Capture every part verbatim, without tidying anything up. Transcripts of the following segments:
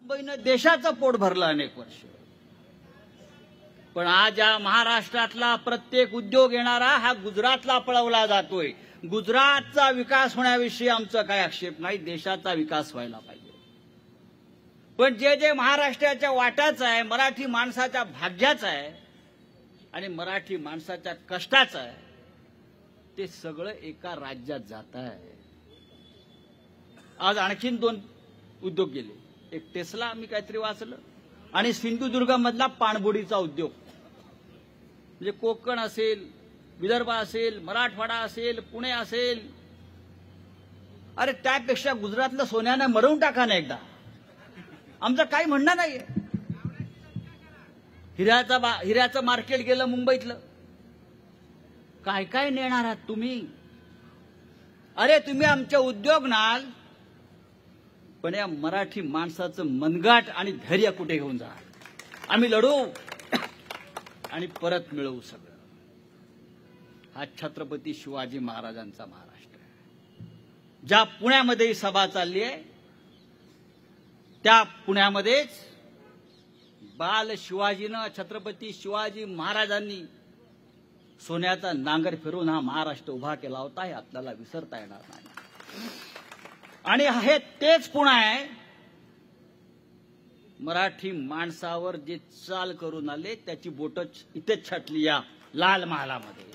मुंबईनं देशाचं पोट भरलं अनेक वर्ष, पण आज या महाराष्ट्रातला प्रत्येक उद्योग येणारा हा गुजरातला पळवला जातोय. गुजरातचा विकास होण्याविषयी आमचा काय आक्षेप नाही, देशाचा विकास व्हायला पाहिजे. पण जे जे महाराष्ट्राच्या वाट्याचं आहे, मराठी माणसाच्या भाग्याचं आहे आणि मराठी माणसाच्या कष्टाचं आहे, ते सगळं एका राज्यात जात आहे. आज आणखीन दोन उद्योग गेले, एक टेस्ला मी काहीतरी वाचलं, आणि सिंधुदुर्गमधला पाणबुडीचा उद्योग. म्हणजे कोकण असेल, विदर्भ असेल, मराठवाडा असेल, पुणे असेल, अरे त्यापेक्षा गुजरातलं सोन्यानं मरवून टाका ना एकदा. आमचं काही म्हणणं नाहीये. हिऱ्याचा हिऱ्याचं मार्केट गेलं मुंबईतलं, काय काय नेणार आहात तुम्ही? अरे तुम्ही आमचे उद्योग नाल, पण या मराठी माणसाचं मनगाट आणि धैर्य कुठे घेऊन जा? आम्ही लढू आणि परत मिळवू सगळं. हा छत्रपती शिवाजी महाराजांचा महाराष्ट्र आहे. ज्या पुण्यामध्ये सभा चालली आहे, त्या पुण्यामध्येच बाल शिवाजीनं, छत्रपती शिवाजी महाराजांनी सोन्याचा नांगर फिरवून हा महाराष्ट्र उभा केला होता. हे आपल्याला विसरता येणार नाही. आणि हे तेच पुणे आहे, मराठी माणसावर जे चाल करून आले त्याची बोट इथेच छाटली या लाल महालामध्ये.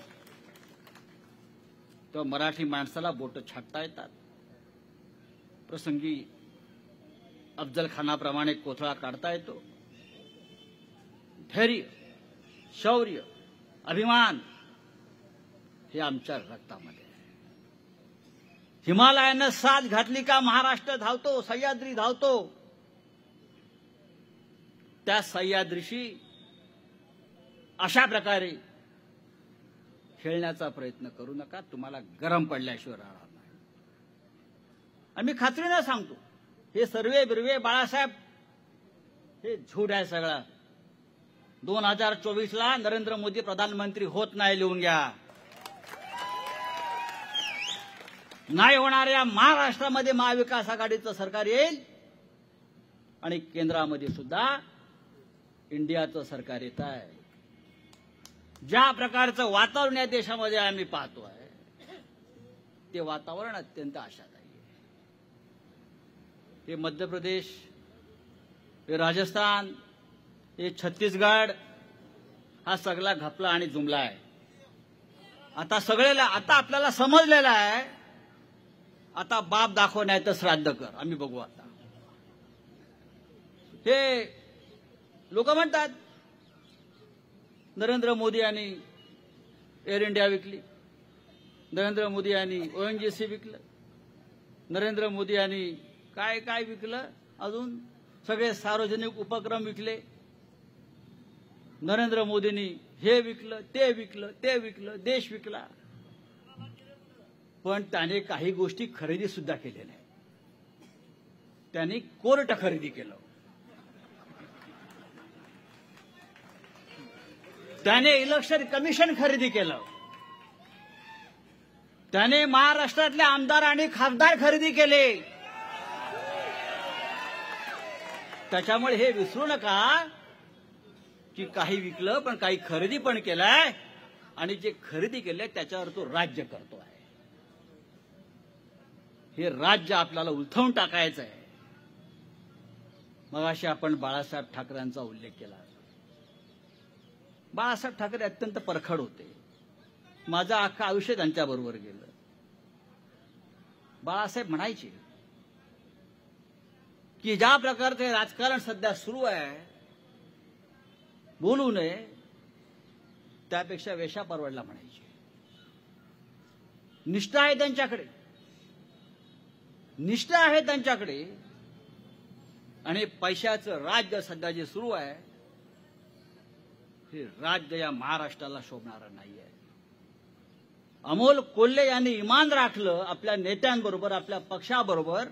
तर मराठी माणसाला बोट छाटता येतात. प्रसंगी अफजल खानाप्रमाणे कोथळा काढता येतो. धैर्य, शौर्य, अभिमान हे आमच्या रक्तामध्ये आहे. हिमालयानं साथ घातली का महाराष्ट्र धावतो, सह्याद्री धावतो. त्या सह्याद्रीशी अशा प्रकारे खेळण्याचा प्रयत्न करू नका, तुम्हाला गरम पडल्याशिवाय राहणार नाही. आम्ही खात्रीनं सांगतो, हे सर्वे बिर्वे बाळासाहेब हे झूट आहे सगळं. दोन हजार चोवीस ला नरेंद्र मोदी प्रधानमंत्री होत नाही, लिहून घ्या. नाही होणाऱ्या महाराष्ट्रामध्ये महाविकास आघाडीचं सरकार येईल आणि केंद्रामध्ये सुद्धा इंडियाचं सरकार येत आहे. ज्या प्रकारचं वातावरण या देशामध्ये आम्ही पाहतो आहे, ते वातावरण अत्यंत आशादायी आहे. हे मध्य प्रदेश, हे राजस्थान, हे छत्तीसगड, हा सगळा घपला आणि जुमला आहे. आता सगळेला आता आपल्याला समजलेलं आहे, आता बाप दाखव नाही तर श्राद्ध कर. आम्ही बघू आता. हे लोक म्हणतात नरेंद्र मोदी यांनी एअर इंडिया विकली, नरेंद्र मोदी यांनी ओएनजीसी विकलं, नरेंद्र मोदी यांनी काय काय विकलं, अजून सगळे सार्वजनिक उपक्रम विकले. नरेंद्र मोदींनी हे विकलं, ते विकलं, ते विकलं, देश विकला. पण त्याने काही गोष्टी खरेदी सुद्धा केल्या नाही. त्याने कोर्ट खरेदी केलं, त्याने इलेक्शन कमिशन खरेदी केलं, त्याने महाराष्ट्रातले आमदार आणि खासदार खरेदी केले. त्याच्यामुळे हे विसरू नका की काही विकलं पण काही खरेदी पण केलंय, आणि जे खरेदी केलंय त्याच्यावर तो राज्य करतो आहे. हे राज्य आपल्याला उलथवून टाकायचं आहे. मगाशी आपण बाळासाहेब ठाकरेंचा उल्लेख केला. बाळासाहेब ठाकरे अत्यंत परखड होते. माझं अख्खं आयुष्य त्यांच्याबरोबर गेलं. बाळासाहेब म्हणायचे की ज्या प्रकारचे राजकारण सध्या सुरू आहे, बोलू नये, त्यापेक्षा वेशा परवडला म्हणायचे. निष्ठा आहे त्यांच्याकडे, निष्ठा आहे त्यांच्याकडे. आणि पैशाचं राज्य सध्या जे सुरू आहे, हे राज्य या महाराष्ट्राला शोभणारं नाहीये. अमोल कोल्हे यांनी इमान राखलं आपल्या नेत्यांबरोबर, आपल्या पक्षाबरोबर.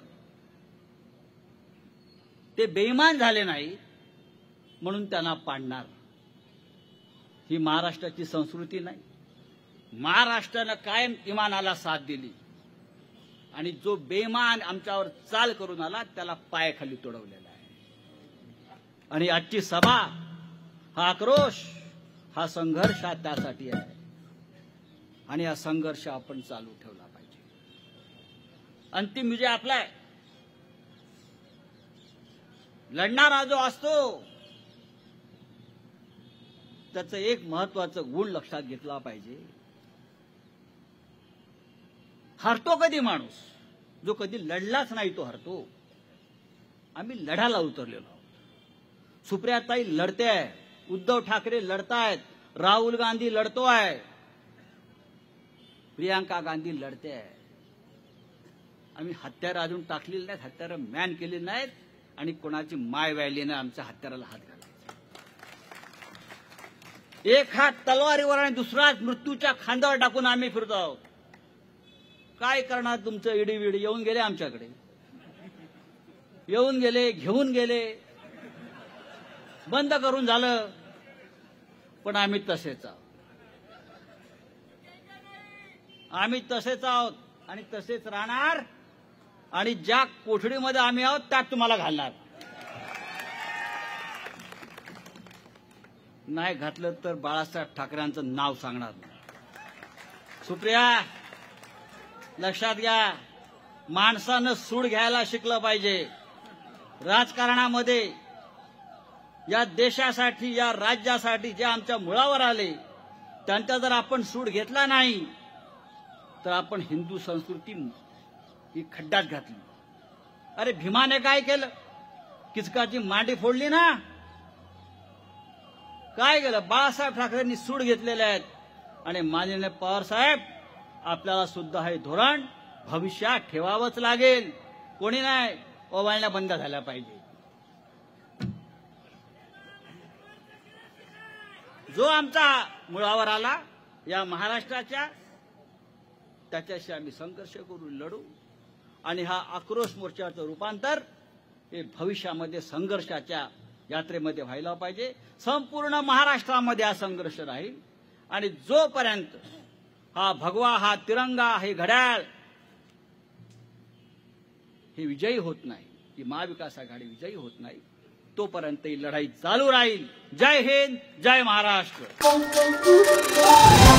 ते बेईमान झाले नाही म्हणून त्यांना पाडणार, ही महाराष्ट्राची संस्कृती नाही. महाराष्ट्रानं कायम इमानाला साथ दिली, आणि जो बेईमान आमच्यावर चाल करून आला त्याला पायाखाली तुडवलेला आहे. आणि आजची सभा, हा आक्रोश, हा संघर्ष हा त्यासाठी आहे. आणि हा संघर्ष आपण चालू ठेवला पाहिजे. अंतिम विजय आपला आहे. लढणारा जो असतो त्याचं एक महत्वाचं गुण लक्षात घेतला पाहिजे. हरतो कधी माणूस? जो कधी लढलाच नाही तो हरतो. आम्ही लढायला उतरलेलो आहोत. सुप्रियाताई लढते आहे, उद्धव ठाकरे लढतायत, राहुल गांधी लढतोय, प्रियांका गांधी लढते आहे. आम्ही हत्यारं अजून टाकलेली नाहीत, हत्यारं मॅन केलेली नाहीत आणि कोणाची माय व्यायली नाही आमच्या हत्याराला हात घालायचा. एक हात तलवारीवर आणि दुसरा मृत्यूच्या खांद्यावर टाकून आम्ही फिरतो आहोत. काय करणार? तुमचं इडी विडी येऊन गेले आमच्याकडे, येऊन गेले, घेऊन गेले, बंद करून झालं. पण आम्ही तसेच आहोत, आम्ही तसेच आहोत आणि तसेच राहणार. आणि ज्या कोठडीमध्ये आम्ही आहोत त्यात तुम्हाला घालणार. नाही घातलं तर बाळासाहेब ठाकरेंचं नाव सांगणार नाही. सुप्रिया, लक्षात घ्या, माणसानं सूड घ्यायला शिकलं पाहिजे. राजकारणामध्ये या देशासाठी, या राज्यासाठी जे आमच्या मुळावर आले त्यांचा जर आपण सूड घेतला नाही तर आपण हिंदू संस्कृती ही खड्ड्यात घातली. अरे भीमाने काय केलं? किचकाची मांडी फोडली ना. काय केलं? बाळासाहेब ठाकरेंनी सूड घेतलेले आहेत. आणि माननीय पवार साहेब, आपल्याला सुद्धा हे धोरण भविष्यात ठेवावंच लागेल. कोणी नाही ओवाळण्या बंद झाल्या पाहिजे. जो आमचा मुळावर आला या महाराष्ट्राच्या, त्याच्याशी आम्ही संघर्ष करू, लढू. आणि हा आक्रोश मोर्चाचं रूपांतर हे भविष्यामध्ये संघर्षाच्या यात्रेमध्ये व्हायला पाहिजे. संपूर्ण महाराष्ट्रामध्ये हा संघर्ष राहील. आणि जोपर्यंत हा भगवा, हा तिरंगा, हे घड्याळ हे विजयी होत नाही, ही महाविकास आघाडी विजयी होत नाही, तोपर्यंत ही लढाई चालू राहील. जय हिंद, जय महाराष्ट्र.